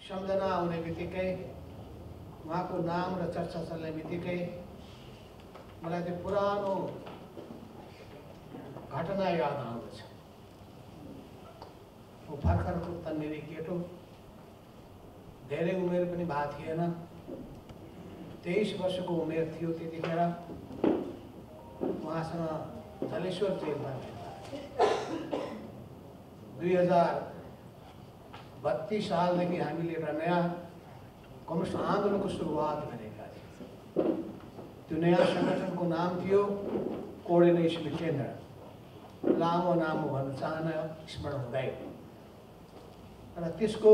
सम्झना आउने बित्तिकै उहाँको नाम र चर्चा चल्ने बित्तिकै मलाई त्यो पुरानो घटना याद आउँदछ। म भर्खरको तन्नेरी केटो, धेरै उमेर पनि भएको थिएन, 23 वर्षको उमेर थियो त्यतिखेर। उहाँसँग जलेश्वर जेलमा 2032 सालदेखि हामीले एउटा नयाँ कम्युनिस्ट आन्दोलनको सुरुवात गरेका थियौँ। त्यो नयाँ सङ्गठनको नाम थियो कोअर्डिनेसन केन्द्र। लामो नाम भन्न चाहन स्मरण हुँदैन। र त्यसको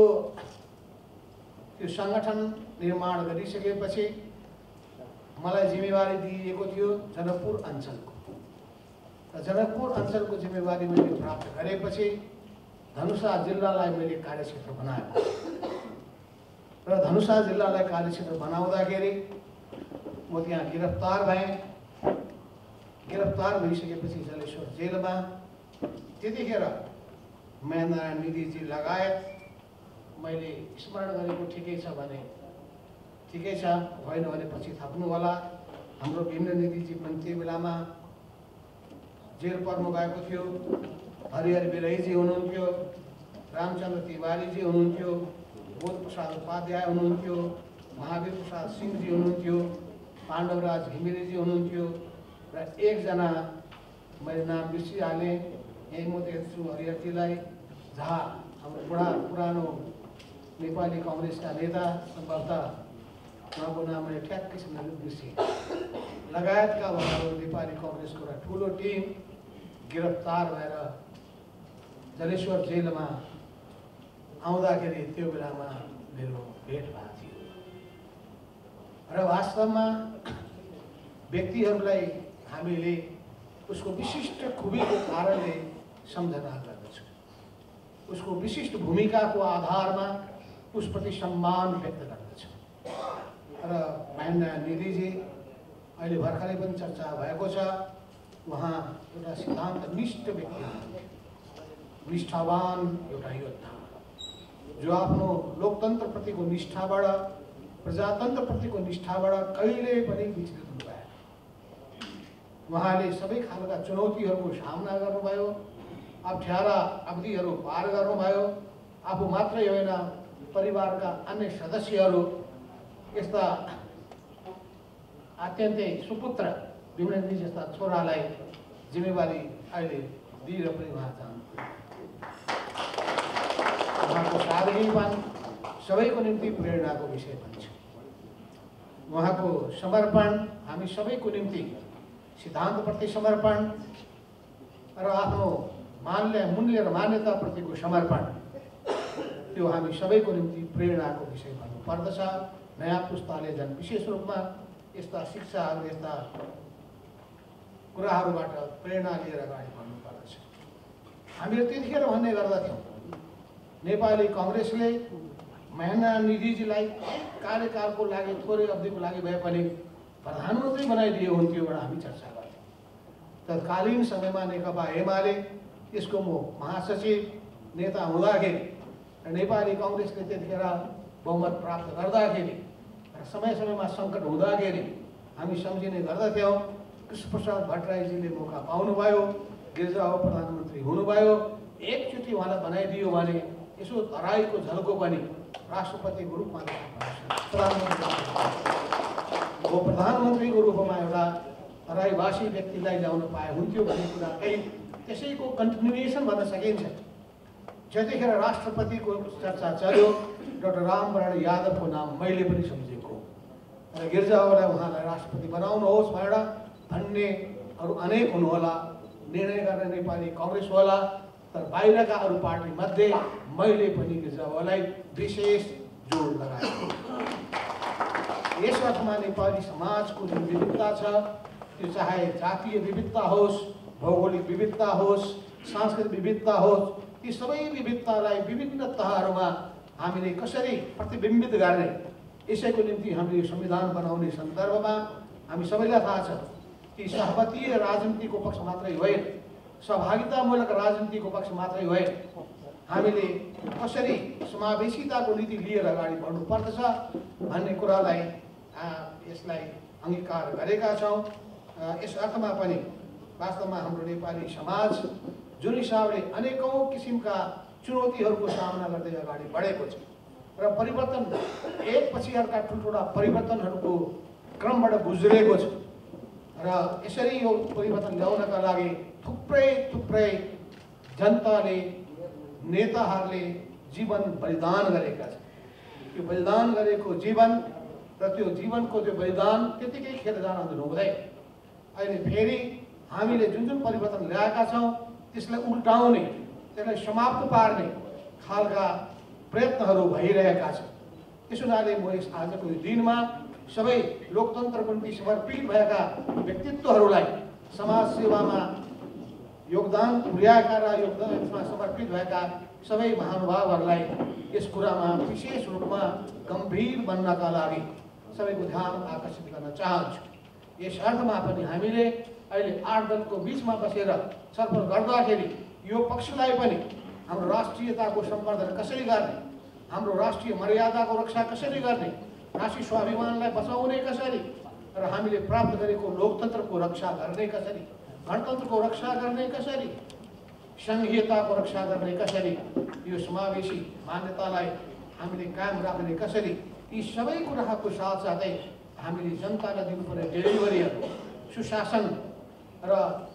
त्यो सङ्गठन निर्माण गरिसकेपछि मलाई जिम्मेवारी दिइएको थियो जनकपुर अञ्चलको। र जनकपुर अञ्चलको जिम्मेवारी मैले प्राप्त गरेपछि धनुषा जिल्लालाई मैले कार्यक्षेत्र बनाएँ। र धनुषा जिल्लालाई कार्यक्षेत्र बनाउँदाखेरि म त्यहाँ गिरफ्तार भएँ। गिरफ्तार भइसकेपछि जलेश्वर जेलमा त्यतिखेर महेन्द्रनारायण निधिजी लगायत मैले स्मरण गरेको ठिकै छ भने ठिकै छ, होइन भने पछि थप्नु होला। हाम्रो भीम निधिजी पनि त्यो बेलामा जेल पर्नु भएको थियो। हरिहर बिरहीजी हुनुहुन्थ्यो, रामचन्द्र तिवारीजी हुनुहुन्थ्यो, बोध प्रसाद उपाध्याय हुनुहुन्थ्यो, महावीर प्रसाद सिंहजी हुनुहुन्थ्यो, पाण्डवराज घिमिरेजी हुनुहुन्थ्यो र एकजना मैले नाम बिर्सिहालेँ, यही म देख्छु हरिहरजीलाई, जहाँ हाम्रो पुरानो नेपाली काङ्ग्रेसका नेता, सम्भवतः उहाँको नाम मैले ठ्याक्कैसँग बिर्सेँ, लगायतका उहाँहरू नेपाली काङ्ग्रेसको एउटा ठुलो टिम गिरफ्तार भएर जलेश्वर जेलमा आउँदाखेरि त्यो बेलामा मेरो भेट भएको थियो। र वास्तवमा व्यक्तिहरूलाई हामीले उसको विशिष्ट खुबीको कारणले सम्झना गर्दछौँ। उसको विशिष्ट भूमिकाको आधारमा उसप्रति सम्मान व्यक्त गर्दछौँ। र महेन्द्रनारायण निधिजी अहिले भर्खरै पनि चर्चा भएको छ। उहाँ एउटा सिद्धान्तनिष्ठ व्यक्ति, निष्ठावान एउटा योद्धा, जो आफ्नो लोकतन्त्रप्रतिको निष्ठाबाट, प्रजातन्त्रप्रतिको निष्ठाबाट कहिल्यै पनि विचलित हुनुभएन। उहाँले सबै खालका चुनौतीहरूको सामना गर्नुभयो, अप्ठ्यारा अवधिहरू पार गर्नुभयो। आफू मात्रै होइन, परिवारका अन्य सदस्यहरू यस्ता अत्यन्तै सुपुत्र भीमजी जस्ता छोरालाई जिम्मेवारी अहिले दिएर पनि उहाँ चाहन्छु। उहाँको सादगीपन सबैको निम्ति प्रेरणाको विषय पनि छ। उहाँको समर्पण हामी सबैको निम्ति, सिद्धान्तप्रति समर्पण र आफ्नो मूल्य र मान्यताप्रतिको समर्पण, त्यो हामी सबैको निम्ति प्रेरणाको विषय भन्नुपर्दछ। नयाँ पुस्ताले झन् विशेष रूपमा यस्ता शिक्षाहरू, यस्ता कुराहरूबाट प्रेरणा लिएर अगाडि बढ्नुपर्दछ। हामीले त्यतिखेर भन्ने गर्दथ्यौँ, नेपाली काङ्ग्रेसले महेन्द्रनारायण निधिजीलाई कार्यकालको लागि, थोरै अवधिको लागि भए पनि प्रधानमन्त्री बनाइदिए हुन्थ्यो भनेर हामी चर्चा गर्थ्यौँ। तत्कालीन समयमा नेकपा एमाले यसको म महासचिव नेता हुँदाखेरि र नेपाली काङ्ग्रेसले त्यतिखेर बहुमत प्राप्त गर्दाखेरि र समय समयमा सङ्कट हुँदाखेरि हामी सम्झिने गर्दथ्यौँ। कृष्णप्रसाद भट्टराईजीले मौका पाउनुभयो, गिरिजाबाबु प्रधानमन्त्री हुनुभयो, एकचोटि उहाँलाई बनाइदियो भने यसो तराईको झल्को पनि राष्ट्रपतिको रूपमा प्रधानमन्त्रीको रूपमा एउटा तराईवासी व्यक्तिलाई ल्याउन पाए हुन्थ्यो भन्ने कुरा केही त्यसैको कन्टिन्युएसन भन्न सकिन्छ। जतिखेर राष्ट्रपतिको चर्चा चल्यो, डाक्टर रामवरण यादवको नाम मैले पनि सम्झेको र गिरिजाबाबुलाई उहाँलाई राष्ट्रपति बनाउनुहोस् भनेर भन्ने अरू अनेक हुनुहोला, निर्णय गर्ने नेपाली काङ्ग्रेस होला, तर बाहिरका अरू पार्टी मध्ये मैले पनि गिरिजाबाबुलाई विशेष जोड लगाएँ। यस अर्थमा नेपाली समाजको जुन विविधता छ, त्यो चाहे जातीय विविधता होस्, भौगोलिक विविधता होस्, सांस्कृतिक विविधता होस्, ती सबै विविधतालाई विभिन्न तहहरूमा हामीले कसरी प्रतिबिम्बित गर्ने, यसैको निम्ति हामीले यो संविधान बनाउने सन्दर्भमा हामी सबैलाई थाहा छ कि सहमतीय राजनीतिको पक्ष मात्रै होइन, सहभागितामूलक राजनीतिको पक्ष मात्रै होइन, हामीले कसरी समावेशिताको नीति लिएर अगाडि बढ्नुपर्दछ भन्ने कुरालाई यसलाई अंगीकार गरेका छौँ। यस अर्थमा पनि वास्तवमा हाम्रो नेपाली समाज जुन हिसाबले अनेकौं किसिमका चुनौतीहरूको सामना गर्दै अगाडि बढेको छ र परिवर्तन एकपछि अर्का ठुल्ठुला परिवर्तनहरूको क्रमबाट गुज्रेको छ र यसरी यो परिवर्तन ल्याउनका लागि थुप्रै जनताले नेताहरूले जीवन बलिदान गरेका छन्। यो बलिदान गरेको जीवन र त्यो जीवनको त्यो बलिदान त्यतिकै खेर जान दिनुहुँदैन। अहिले फेरि हामीले जुन परिवर्तन ल्याएका छौँ त्यसलाई उल्टाउने, त्यसलाई समाप्त पार्ने खालका प्रयत्नहरू भइरहेका छन्। त्यसो हुनाले म यस आजको यो दिनमा सबै लोकतन्त्रको निम्ति समर्पित भएका व्यक्तित्वहरूलाई, समाज सेवामा योगदान पुर्याएका र योगदानमा समर्पित भएका सबै महानुभावहरूलाई यस कुरामा विशेष रूपमा गम्भीर बन्नका लागि सबैको ध्यान आकर्षित गर्न चाहन्छु। यस अर्थमा पनि हामीले अहिले 8 दलको बीचमा बसेर छलफल गर्दाखेरि यो पक्षलाई पनि हाम्रो राष्ट्रियताको सम्वर्धन कसरी गर्ने, हाम्रो राष्ट्रिय मर्यादाको रक्षा कसरी गर्ने, राष्ट्रिय स्वाभिमानलाई बचाउने कसरी र हामीले प्राप्त गरेको लोकतन्त्रको रक्षा गर्ने कसरी, गणतन्त्रको रक्षा गर्ने कसरी, संघीयताको रक्षा गर्ने कसरी, यो समावेशी मान्यतालाई हामीले कायम राख्ने कसरी, यी सबै कुराहरूको साथसाथै हामीले जनतालाई दिनुपर्ने डेलिभरीहरू, सुशासन र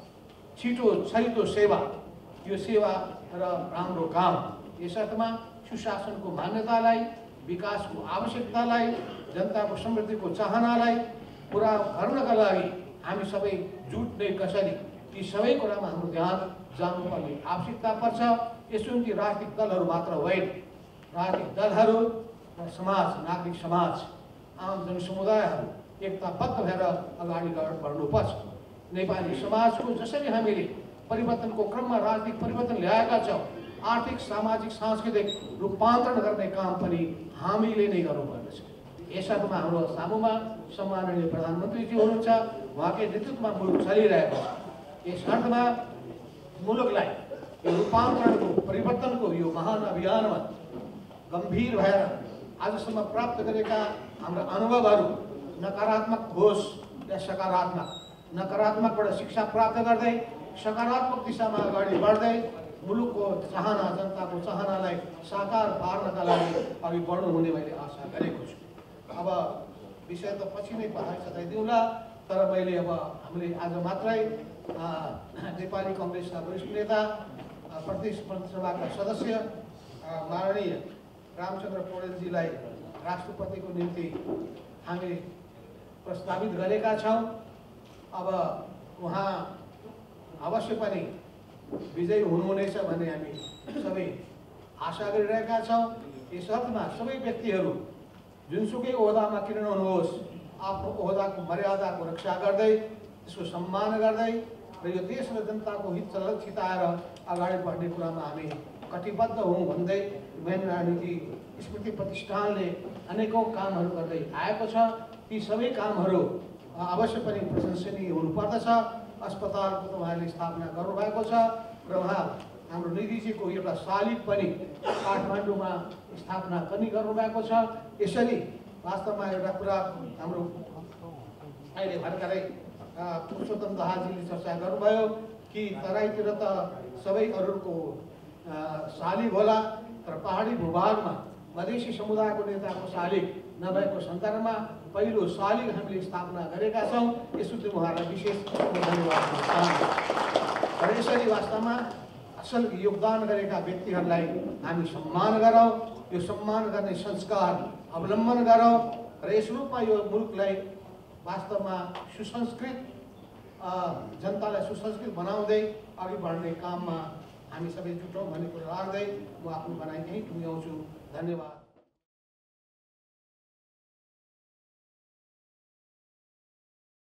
छिटो सेवा, यो सेवा र राम्रो काम, यस अर्थमा सुशासनको मान्यतालाई, विकासको आवश्यकतालाई, जनताको समृद्धिको चाहनालाई पुरा गर्नका लागि हामी सबै जुट्ने कसरी, यी सबै कुरामा हाम्रो ध्यान जानुपर्ने आवश्यकता पर्छ। यसो निम्ति राजनीतिक दलहरू मात्र होइन, राजनीतिक दलहरू र समाज, नागरिक समाज, आम जनसमुदायहरू एकताबद्ध भएर अगाडि बढ्नुपर्छ। नेपाली समाजको जसरी हामीले परिवर्तनको क्रममा राजनीतिक परिवर्तन ल्याएका छौँ, आर्थिक, सामाजिक, सांस्कृतिक रूपान्तरण गर्ने काम पनि हामीले नै गर्नुपर्दछ। यसमा हाम्रो सामुमा सम्माननीय प्रधानमन्त्रीजी हुनुहुन्छ, उहाँकै नेतृत्वमा मुलुक चलिरहेको छ। यस अर्थमा मुलुकलाई यो रूपान्तरणको, परिवर्तनको यो महान अभियानमा गम्भीर भएर आजसम्म प्राप्त गरेका हाम्रा अनुभवहरू नकारात्मक होस् या सकारात्मक, नकारात्मकबाट शिक्षा प्राप्त गर्दै सकारात्मक दिशामा अगाडि बढ्दै मुलुकको चाहना, जनताको चाहनालाई साकार पार्नका लागि अघि बढ्नु हुने मैले आशा गरेको छु। अब विषय त पछि नै बताइदिउँला, तर मैले अब हामीले आज मात्रै नेपाली कङ्ग्रेसका वरिष्ठ नेता, प्रदेश सभाका सदस्य माननीय रामचन्द्र पौडेलजीलाई राष्ट्रपतिको निम्ति हामी प्रस्तावित गरेका छौँ। अब उहाँ अवश्य पनि विजयी हुनुहुनेछ भन्ने हामी सबै आशा गरिरहेका छौँ। यस अर्थमा सबै व्यक्तिहरू जुनसुकै ओहदामा किन नहुनुहोस्, आफ्नो ओहदाको मर्यादाको रक्षा गर्दै, त्यसको सम्मान गर्दै र यो देश र जनताको हित चिताएर अगाडि बढ्ने कुरामा हामी कटिबद्ध हौँ भन्दै मेन राजनीति स्मृति प्रतिष्ठानले अनेकौं कामहरू गर्दै आएको छ। ती सबै कामहरू अवश्य पनि प्रशंसनीय हुनुपर्दछ। अस्पतालको त उहाँले स्थापना गर्नुभएको छ र उहाँ हाम्रो निधिजीको एउटा शालिग पनि काठमाडौँमा स्थापना पनि गर्नुभएको छ। यसरी वास्तवमा एउटा कुरा हाम्रो अहिले भर्खरै पुरुषोत्तम दाहालजीले चर्चा गर्नुभयो कि तराईतिर त सबै अरूको शालिग होला, तर पहाडी भूभागमा मधेसी समुदायको नेताको शालिग नभएको सन्दर्भमा पहिलो शालिग हामीले स्थापना गरेका छौँ। यसुले उहाँलाई विशेष धन्यवाद दिन चाहन्छु। र यसरी वास्तवमा असल योगदान गरेका व्यक्तिहरूलाई हामी सम्मान गरौँ, यो सम्मान गर्ने संस्कार अवलम्बन गरौँ र यस रूपमा यो मुलुकलाई वास्तवमा सुसंस्कृत, जनतालाई सुसंस्कृत बनाउँदै अघि बढ्ने काममा हामी सबै जुटौँ भन्ने कुरा राख्दै म आफ्नो भनाइ यहीँ टुङ्ग्याउँछु। धन्यवाद।